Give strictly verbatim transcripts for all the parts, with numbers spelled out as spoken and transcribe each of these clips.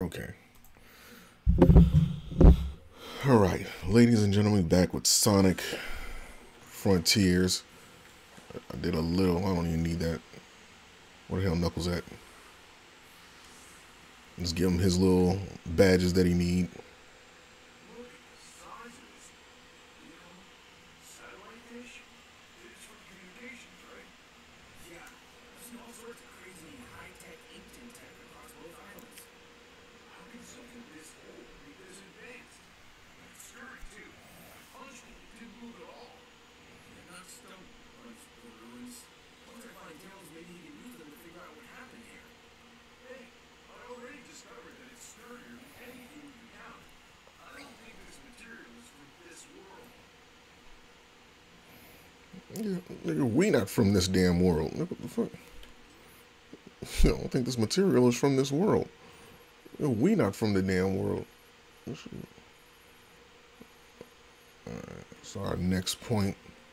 Okay. All right, ladies and gentlemen, back with Sonic Frontiers. I did a little. I don't even need that. Where the hell Knuckles at? Let's give him his little badges that he need. Yeah, nigga, we not from this damn world. Nigga, what the fuck? I don't think this material is from this world. Nigga, we not from the damn world. Alright, so our next point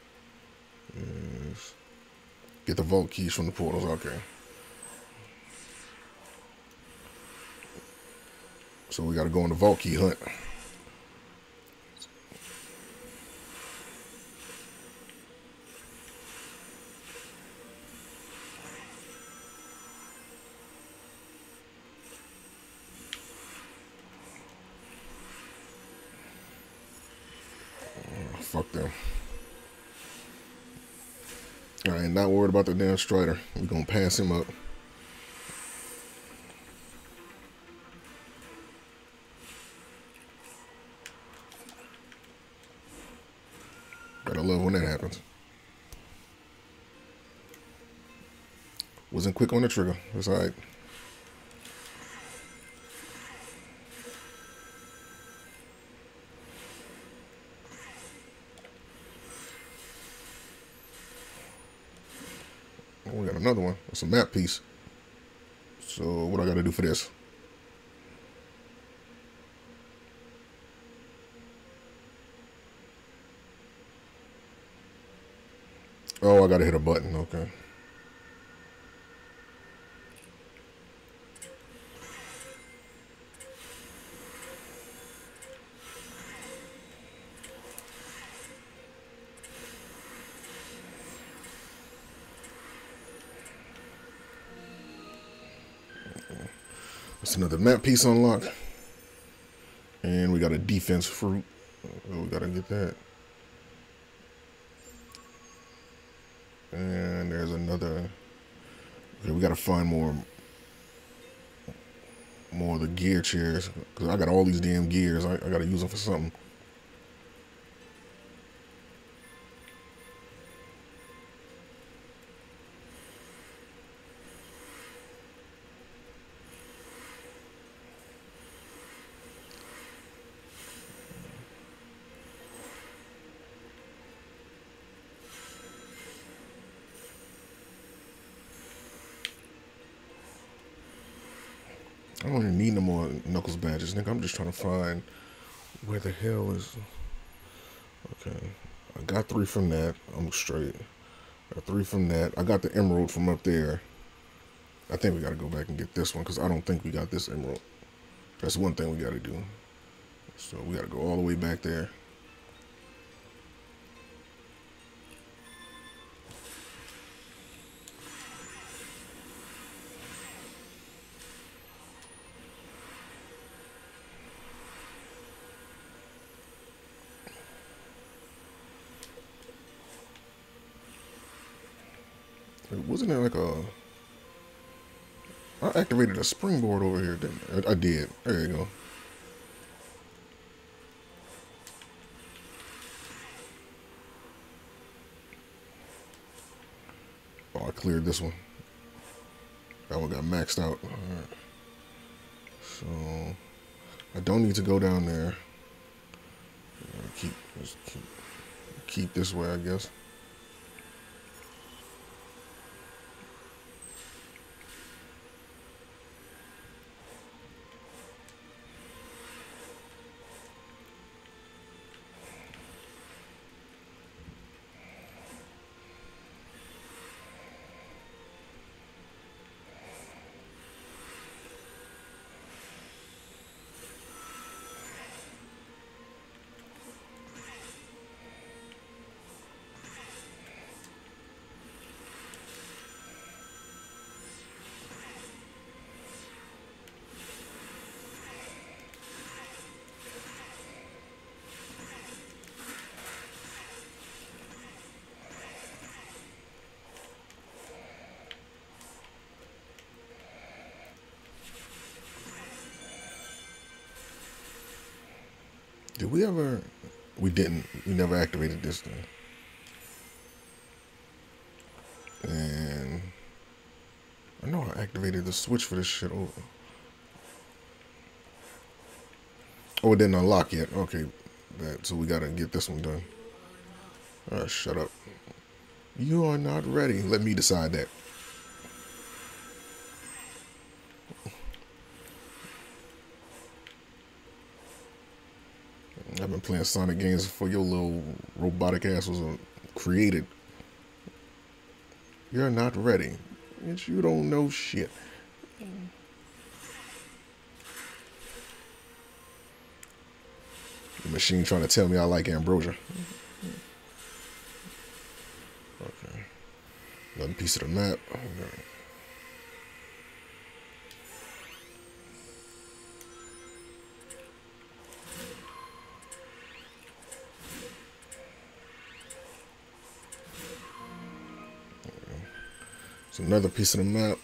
is get the vault keys from the portals. Okay. So we gotta go on the vault key hunt. Fuck them. I ain't not worried about the damn Strider. We gonna pass him up. Gotta love when that happens. Wasn't quick on the trigger. It's alright. Oh, we got another one. It's a map piece. So what I gotta do for this? Oh, I gotta hit a button. Okay. That's another map piece unlocked. And we got a defense fruit. Oh, we gotta get that. And there's another. Okay, we gotta find more more of the gear chairs. Because I got all these damn gears. I, I gotta use them for something. I don't even need no more Knuckles badges, nigga. I'm just trying to find where the hell is. Okay, I got three from that. I'm straight. Got three from that. I got the emerald from up there. I think we gotta go back and get this one because I don't think we got this emerald. That's one thing we gotta do. So we gotta go all the way back there. Wasn't there like a... I activated a springboard over here, didn't I? I did. There you go. Oh, I cleared this one. That one got maxed out. Alright. So, I don't need to go down there. Keep, just keep, keep this way, I guess. Did we ever? We didn't. We never activated this thing. And I know I activated the switch for this shit. Oh, oh it didn't unlock yet. Okay, that. So we gotta get this one done. Uh, shut up. You are not ready. Let me decide that. I've been playing Sonic games before your little robotic ass was uh, created. You're not ready. Bitch, you don't know shit. The machine trying to tell me I like ambrosia. Okay. Another piece of the map. Okay. It's another piece of the map.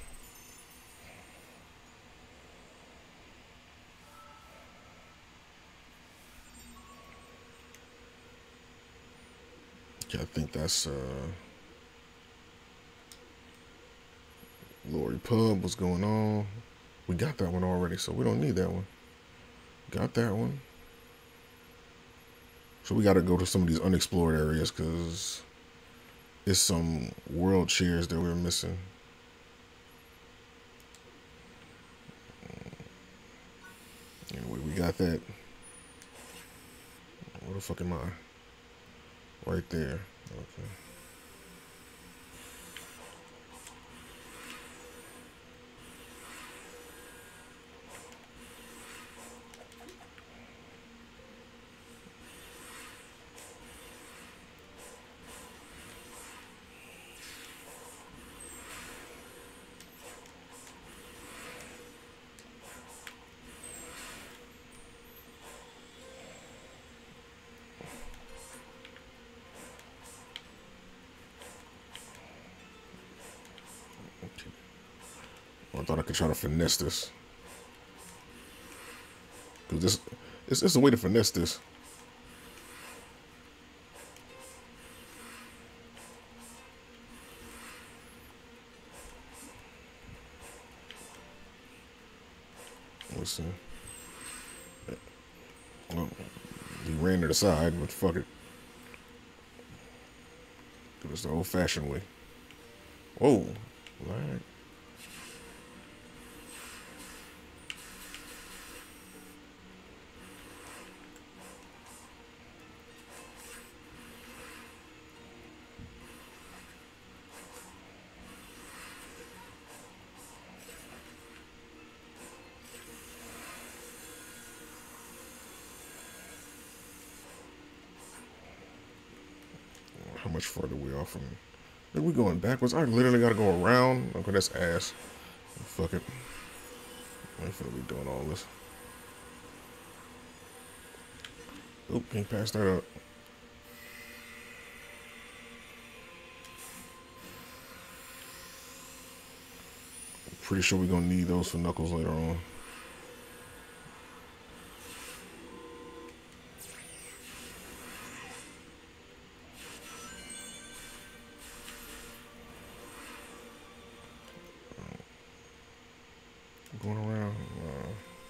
Okay, I think that's uh Lori Pub. What's going on? We got that one already, so we don't need that one. Got that one. So we gotta go to some of these unexplored areas because there's some world chairs that we're missing. Anyway, we got that. Where the fuck am I? Right there. Okay. I thought I could try to finesse this. Cause this, it's, it's a way to finesse this. Let's see. Well, he ran to the side, but fuck it. It was the old-fashioned way. Whoa, lag. How much further we are from? Are we going backwards? I literally gotta go around. Okay, that's ass. Fuck it. I ain't finna be doing all this. Oop, can't pass that up. Pretty sure we're gonna need those for Knuckles later on. Going around. Uh,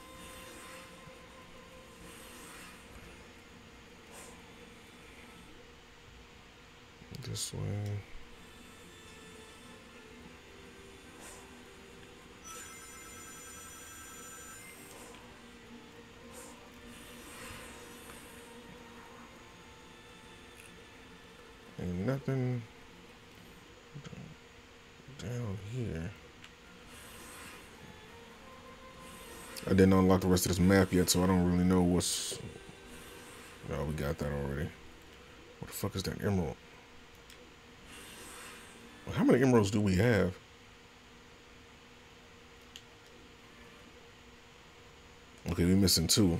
this way. Ain't nothing down here. I didn't unlock the rest of this map yet, so I don't really know what's... No, we got that already. What the fuck is that emerald? How many emeralds do we have? Okay, we're missing two.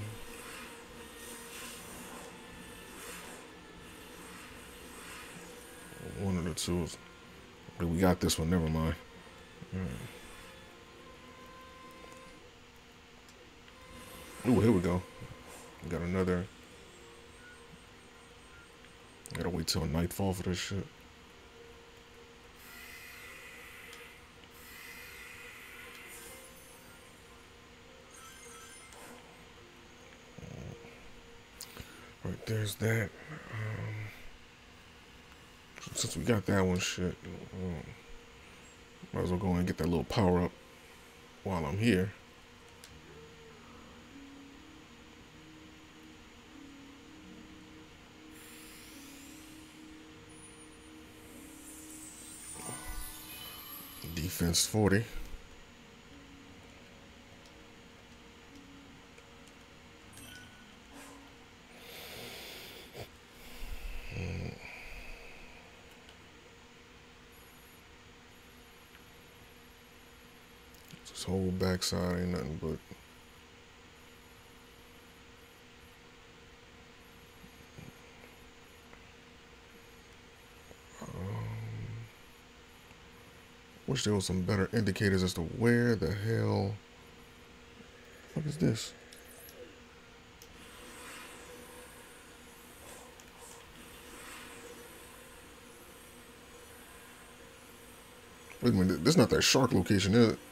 One of the two. Okay, we got this one. Never mind. Right. Ooh, here we go. Got another. Gotta wait till nightfall for this shit. Right, there's that. Um, since we got that one, shit, um, might as well go and get that little power up while I'm here. Defense forty. This whole backside ain't nothing but wish there was some better indicators as to where the hell. What is this? Wait a minute, this is not that shark location, is it?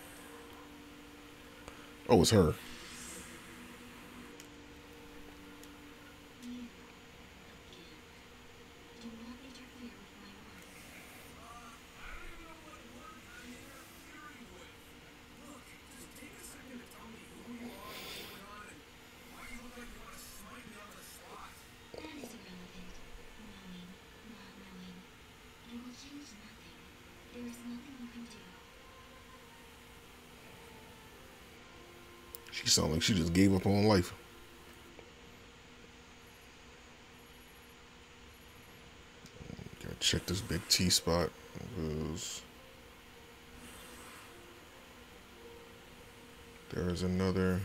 Oh, it's her. She sounds like she just gave up on life. Gotta check this big T spot because there is another.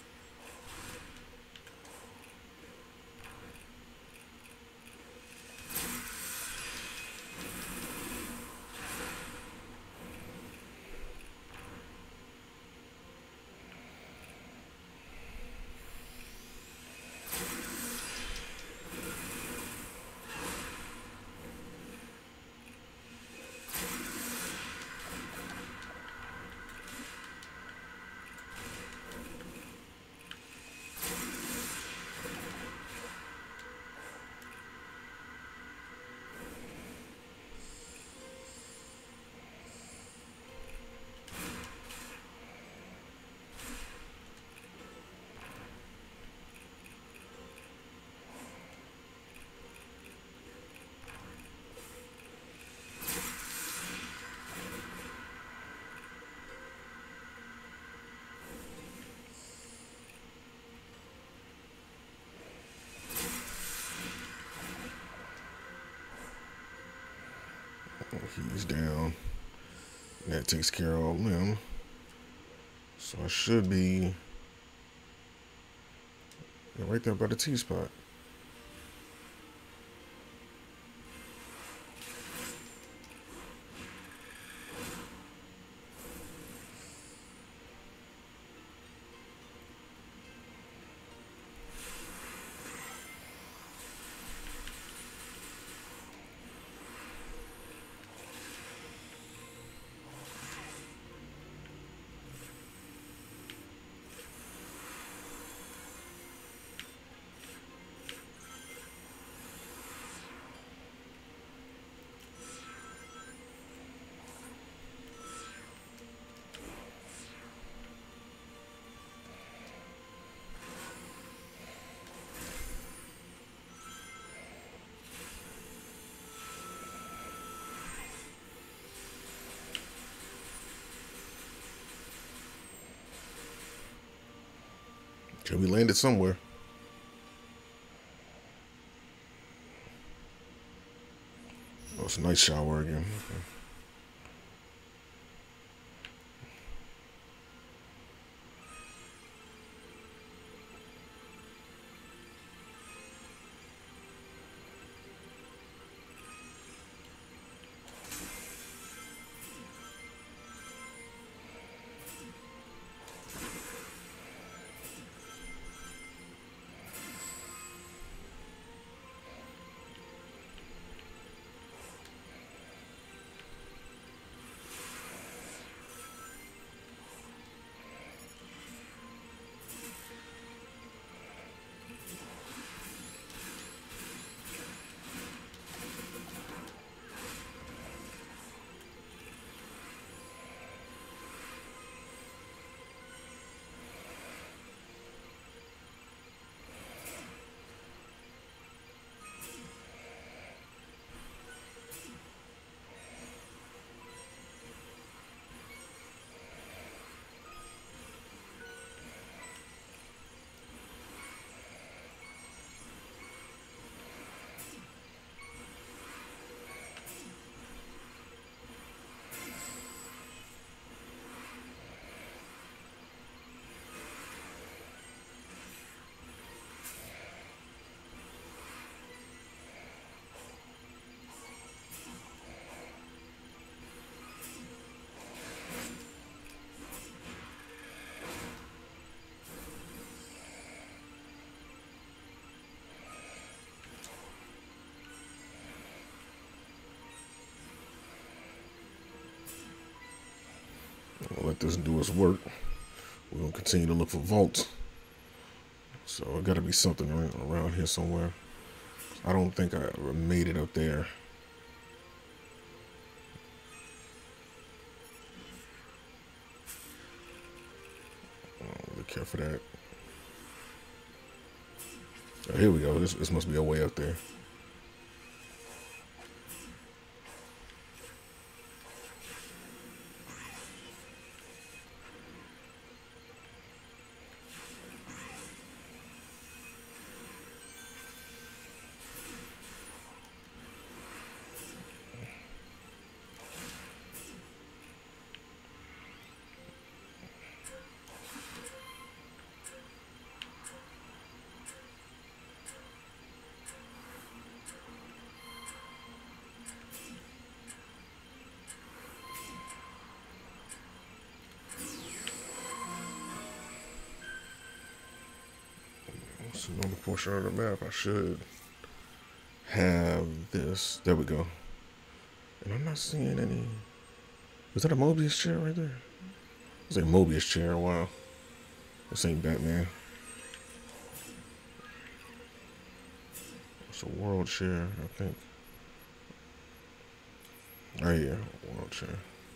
He's down. That takes care of all of them. So I should be right there by the T spot. Okay, we landed somewhere. Oh, it's a night shower again. Okay. let this do its work. We're gonna continue to look for vaults. So it got to be something around here somewhere. I don't think I ever made it up there. Oh, look care for that. Oh, here we go. This, this must be a way up there. So on the portion of the map, I should have this. There we go. And I'm not seeing any. Is that a Mobius chair right there? It's a Mobius chair. Wow. This ain't Batman. It's a world chair, I think. Oh yeah, world chair.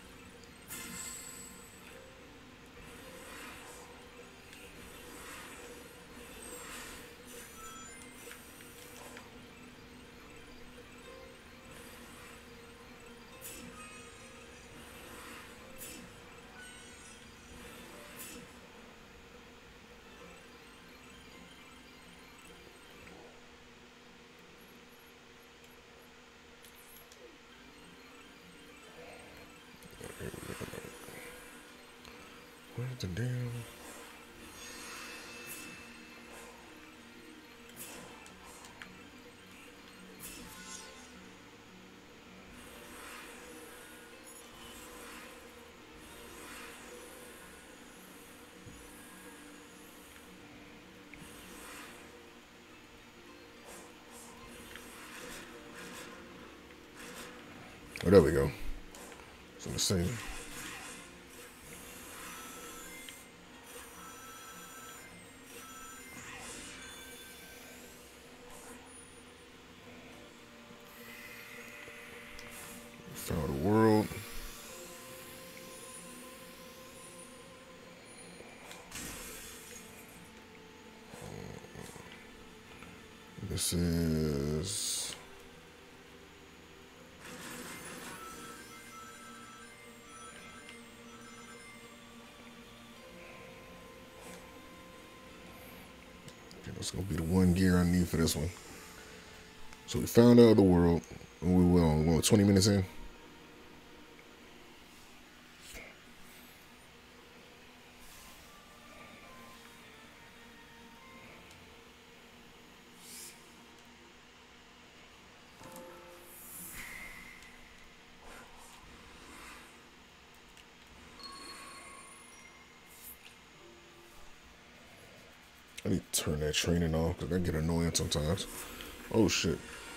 Where's the damn? Oh, there we go. It's in the same. Found a world. This is okay, that's gonna be the one gear I need for this one. So we found out the world, and we will on twenty minutes in. I need to turn that training off because that get annoying sometimes. Oh shit.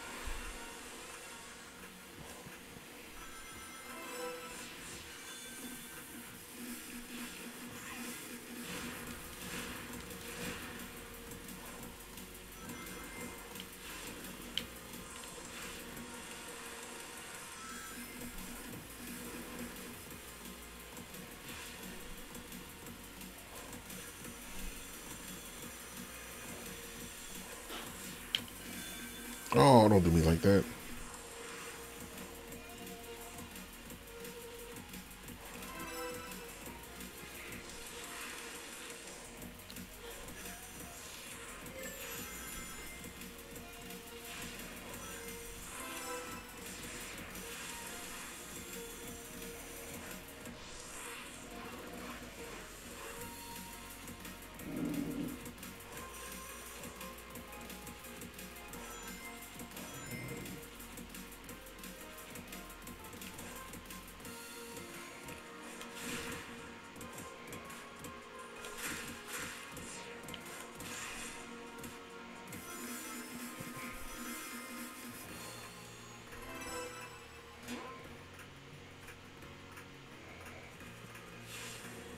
Oh, don't do me like that.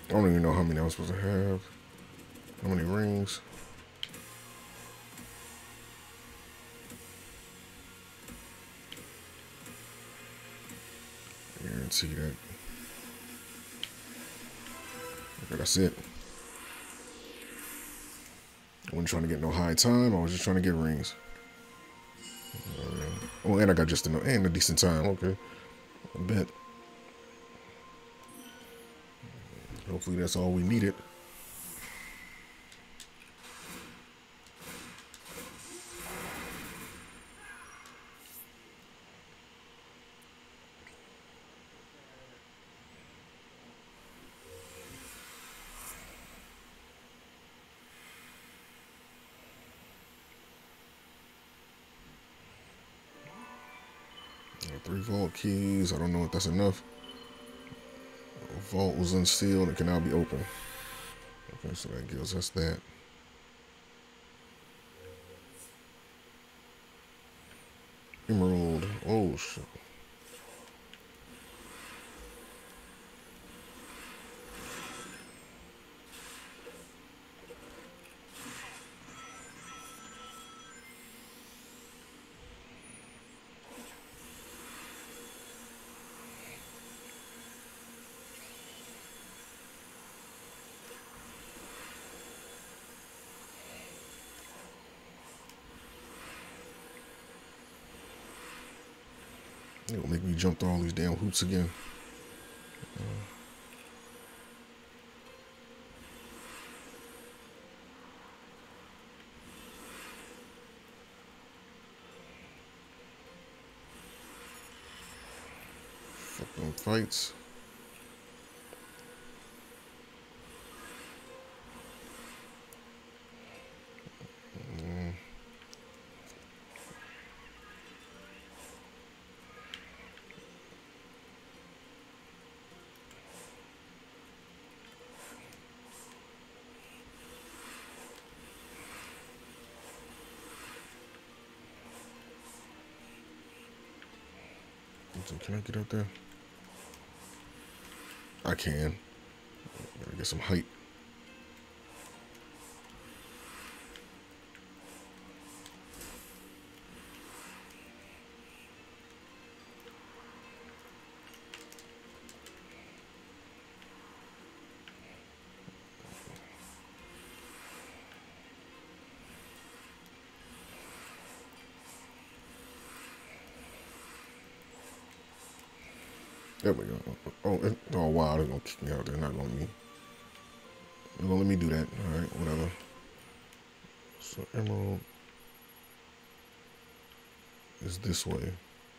I don't even know how many I'm supposed to have. How many rings? Guarantee that. Okay, that's it. I wasn't trying to get no high time. I was just trying to get rings. Uh, oh, and I got just enough and a decent time. Okay, I bet. Hopefully that's all we needed. Three vault keys. I don't know if that's enough. Vault was unsealed and can now be opened. Okay, so that gives us that. Emerald. Oh, shit. It'll make me jump through all these damn hoops again. Uh, fucking fights. Mm. Can I get up there? I can. Gotta get some height. There we go. Oh, oh wow, they're gonna kick me out. They're not gonna let me. They're gonna let me do that. All right, whatever. So emerald is this way.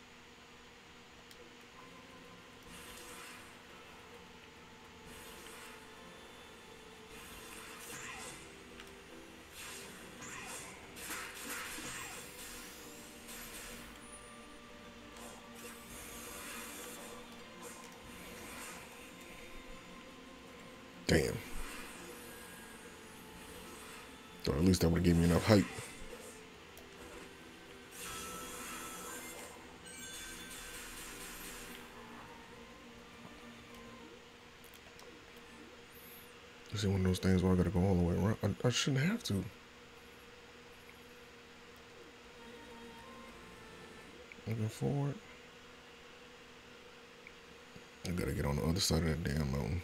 Damn. Or at least that would have given me enough height. Is it one of those things where I gotta go all the way around? I, I shouldn't have to. Looking forward. I gotta get on the other side of that damn mountain.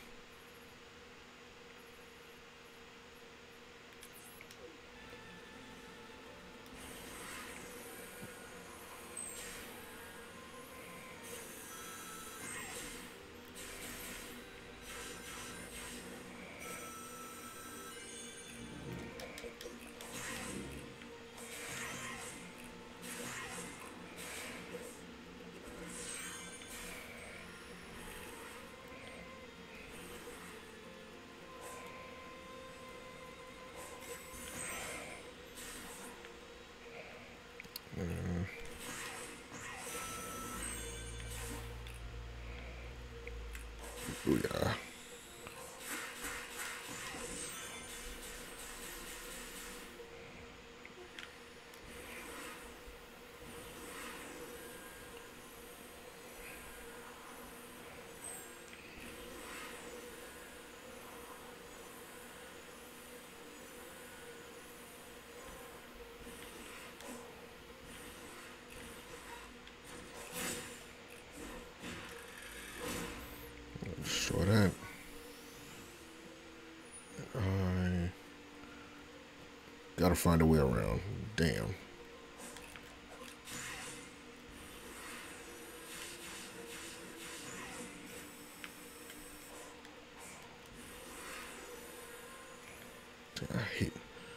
Booyah. Gotta find a way around. Damn. I hate.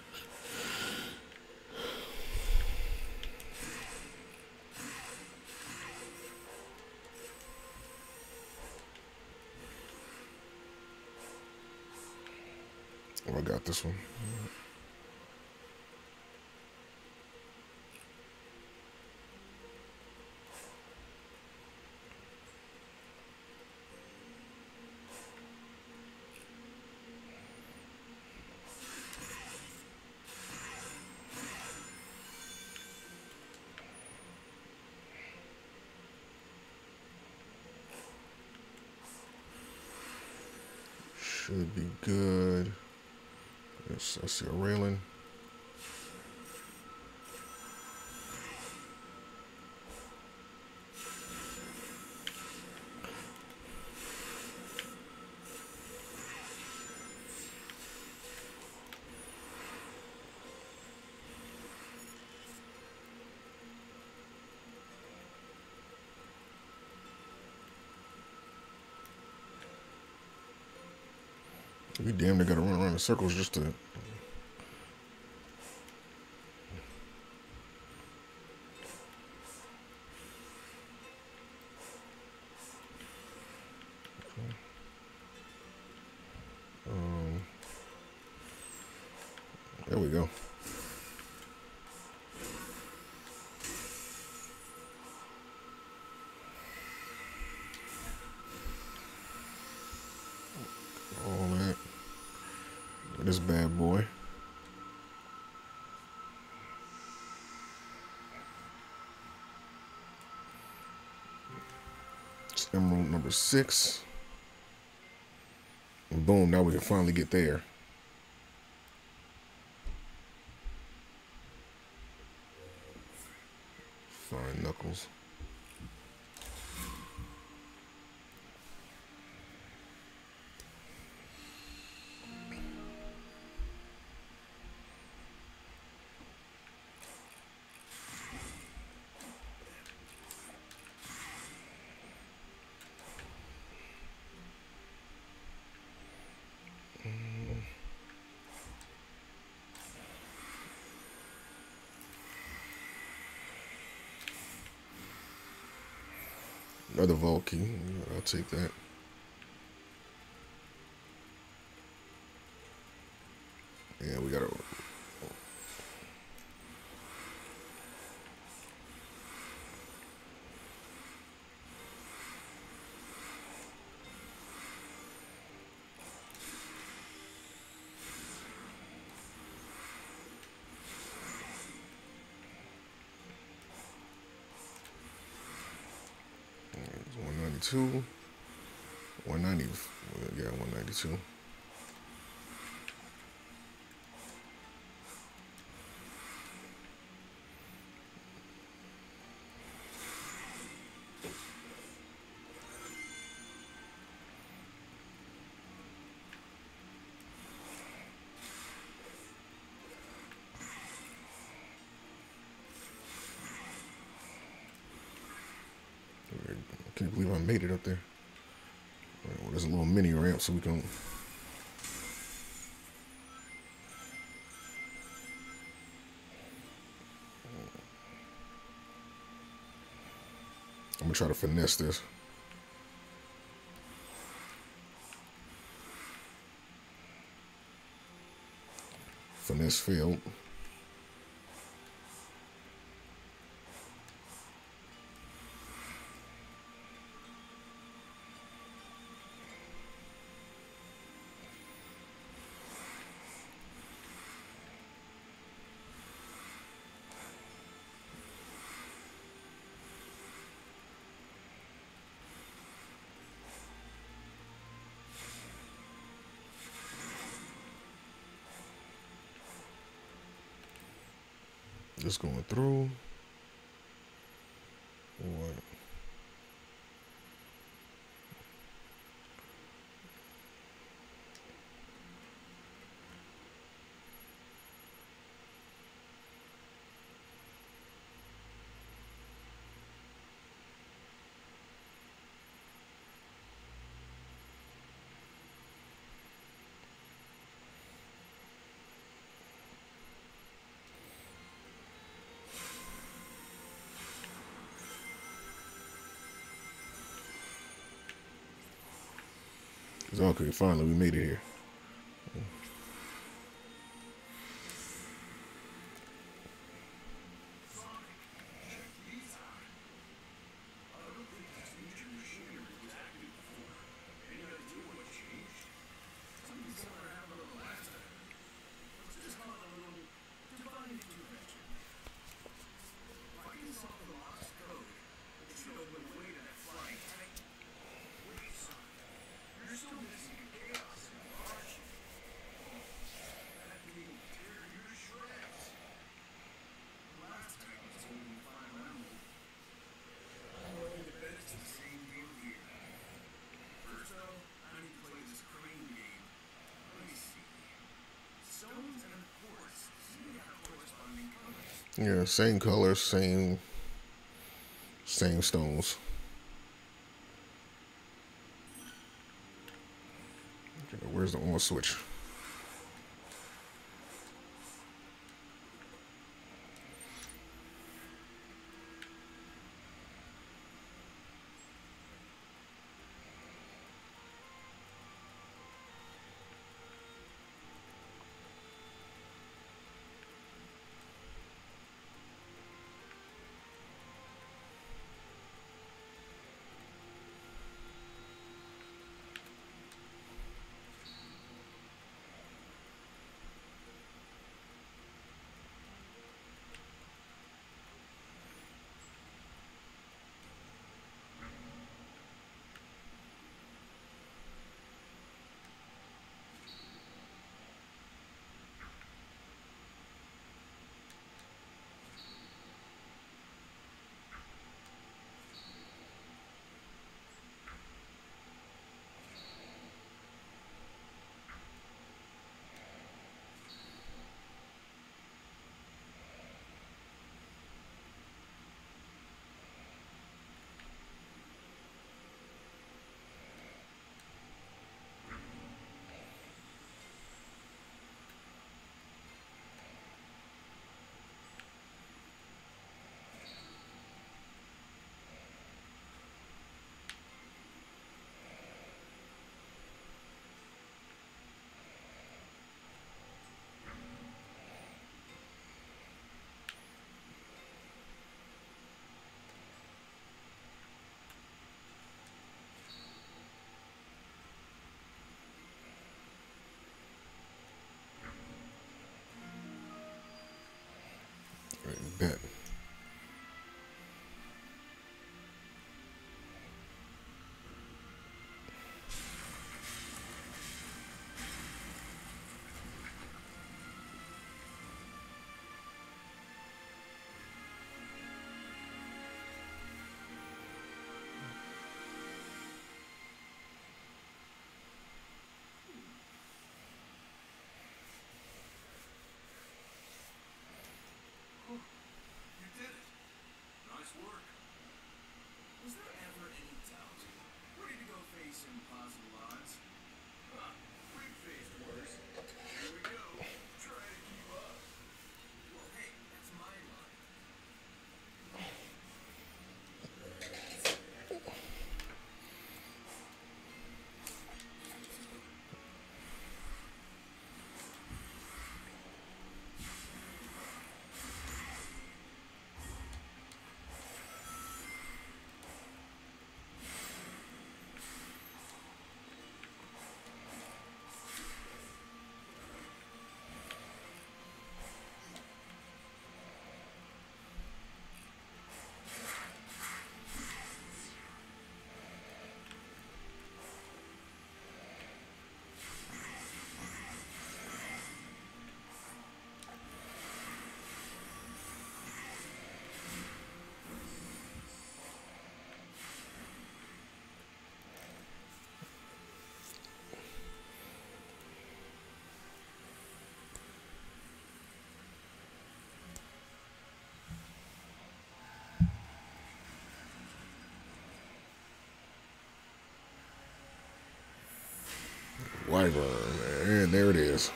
Oh, I got this one. Should be good. Yes, I see a railing. We damn near gotta run around in circles just to. Um, there we go. All that. This bad boy. It's emerald number six. And boom, now we can finally get there. Find Knuckles. Another vault key. I'll take that. Yeah, we gotta. one ninety-two. one ninety. Yeah, one ninety-two. I can't believe I made it up there. Right, well, there's a little mini ramp so we can. I'm gonna try to finesse this. Finesse failed. Just going through. What? Okay, finally we made it here. Yeah, same color, same same stones. Okay, where's the on switch? Right, bet. Wyvern, and there it is.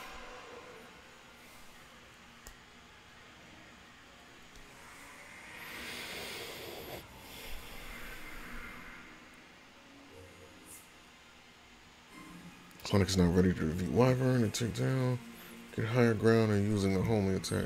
Clinic is not ready to defeat Wyvern and take down. Get higher ground and using a homing attack.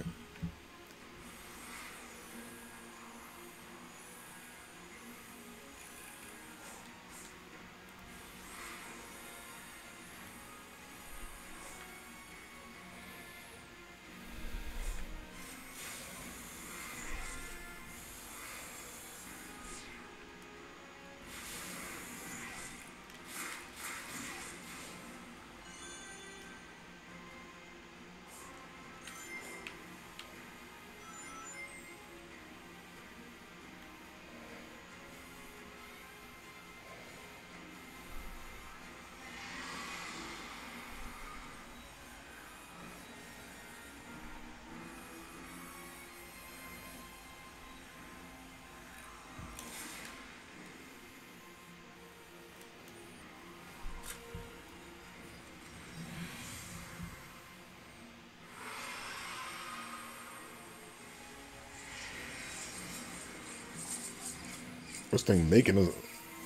This thing making us.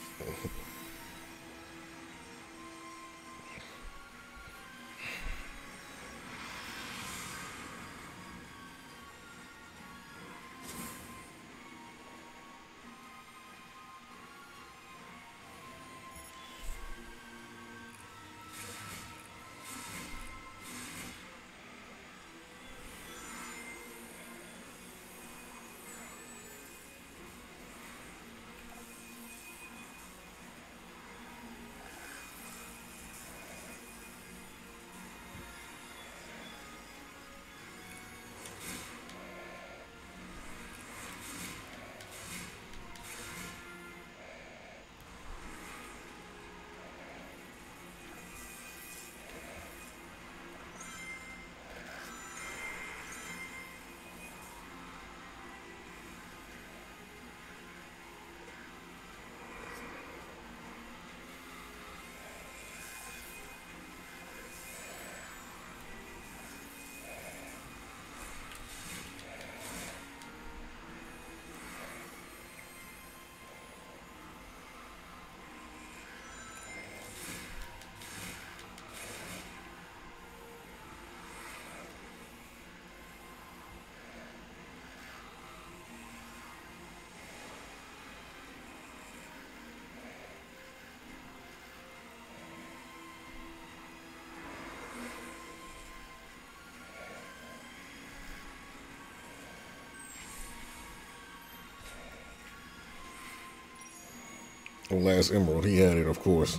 The last emerald, he had it, of course.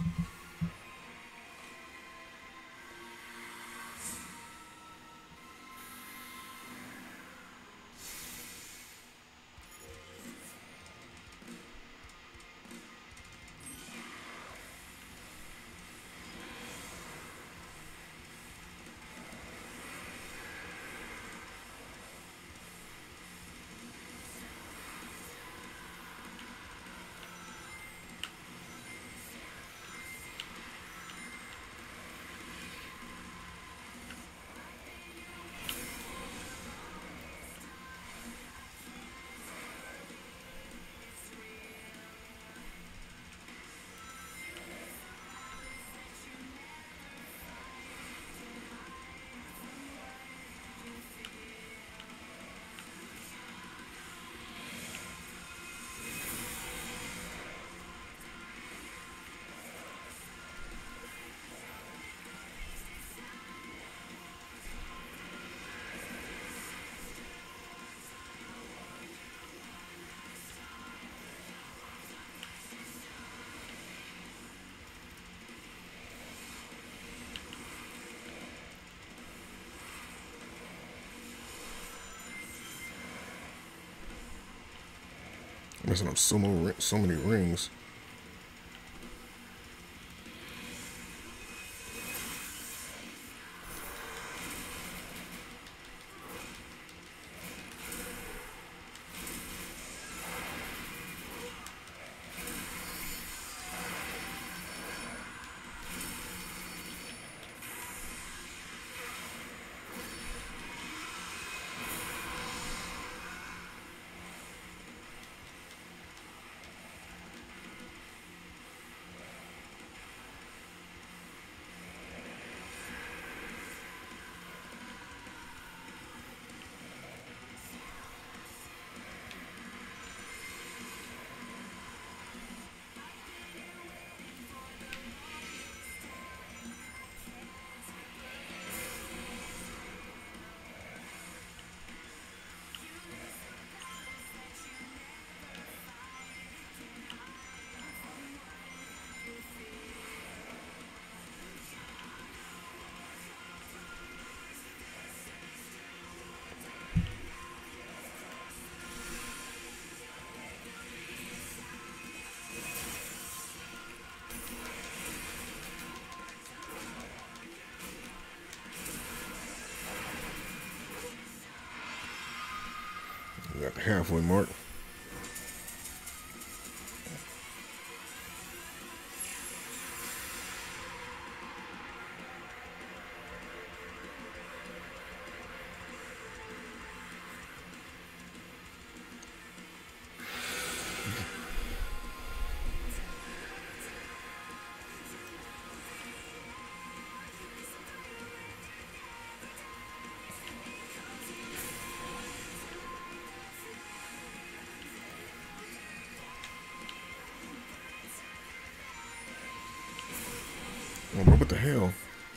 Messing up so many, so many rings. We got the halfway mark. Oh, bro, what the hell?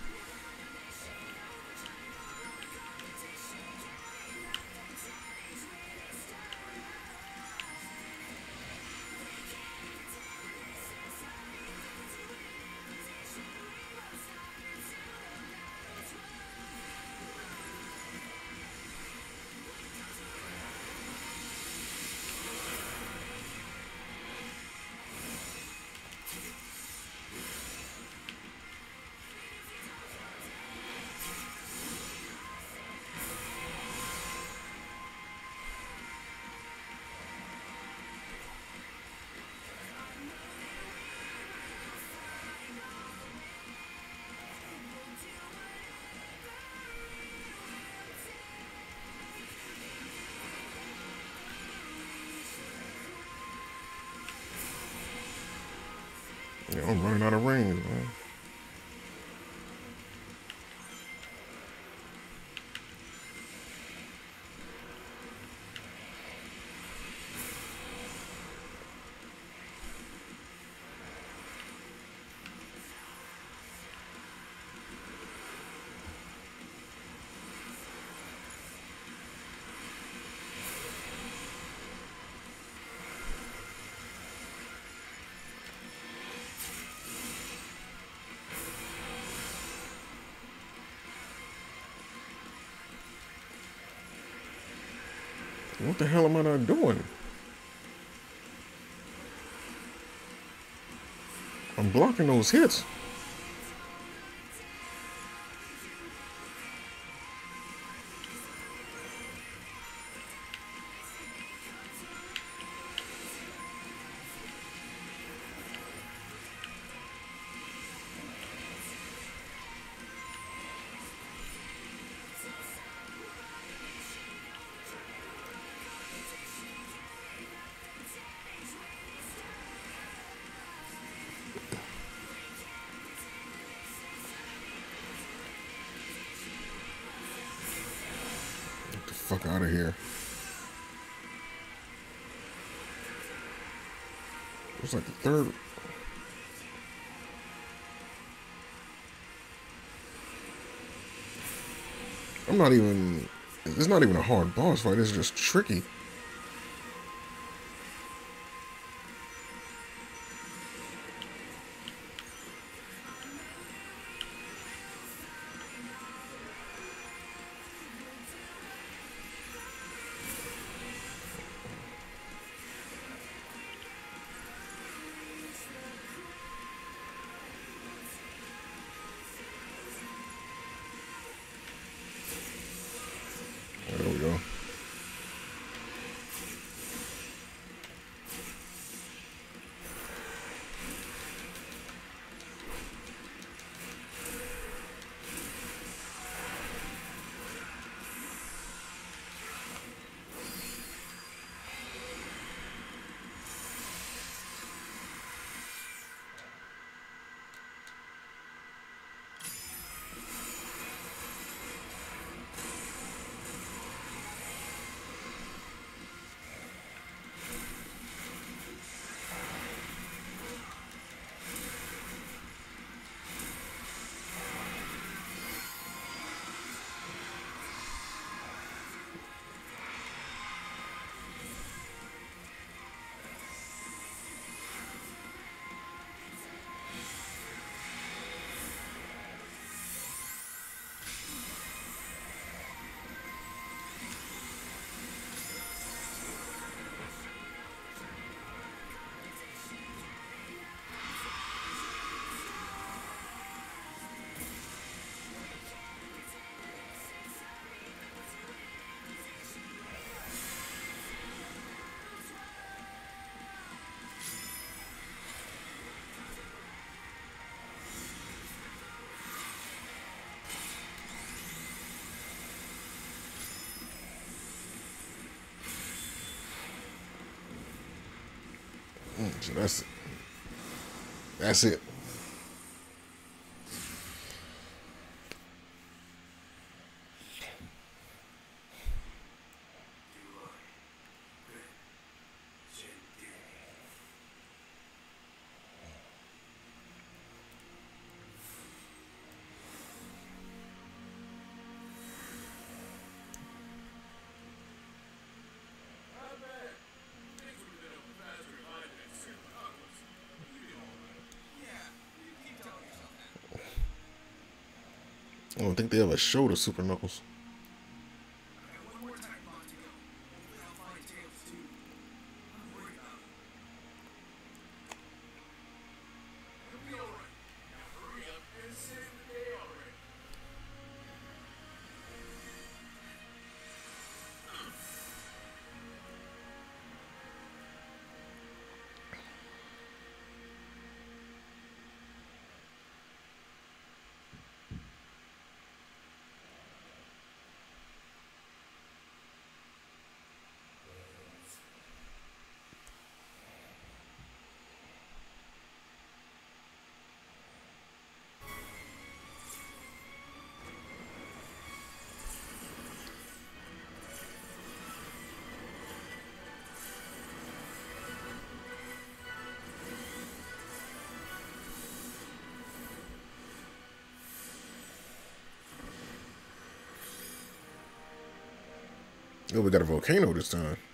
Yeah, I'm running out of range, man. What the hell am I not doing? I'm blocking those hits. Get the fuck out of here. It's like the third. I'm not even. It's not even a hard boss fight. It's just tricky. There we go. Mm, so that's it. That's it. I don't think they ever showed a Super Knuckles. Oh, we got a volcano this time.